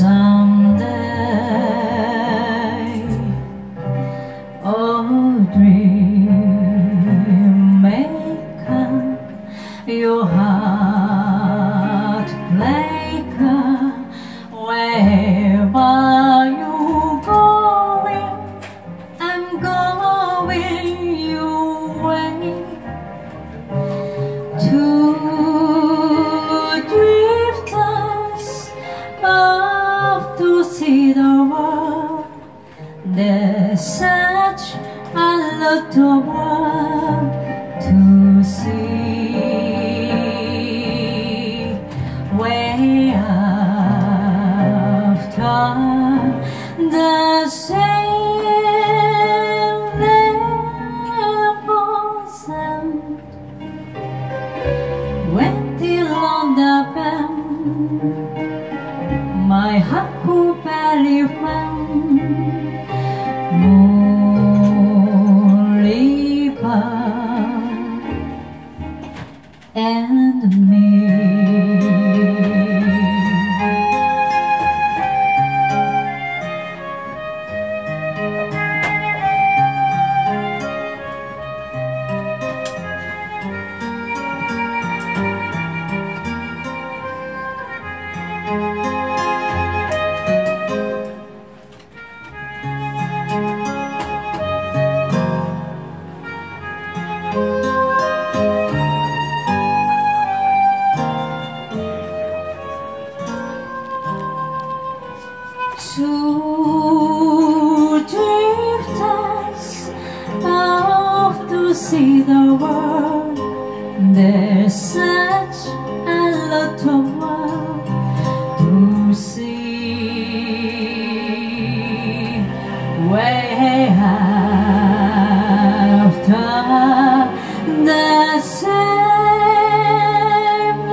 someday. Oh, dream maker, your heartbreaker, wherever you're going, I'm going your way. Two drifters off to see the world. There's such a lot of world to see. Way after the same levels end, when till on the bend, my huckleberry friend, moon leaper and me. Two drifters off to see the world. There's such a lot of world to see. Way after the same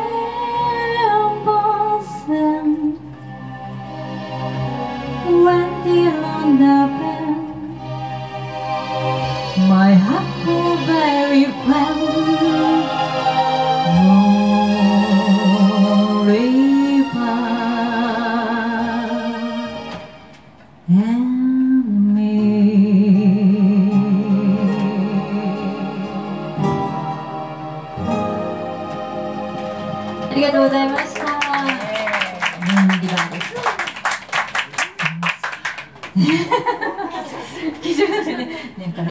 lambs end, when till on the bend, my huckleberry friend, moon leaper and me. ありがとうございました。2番です。非常ですよね。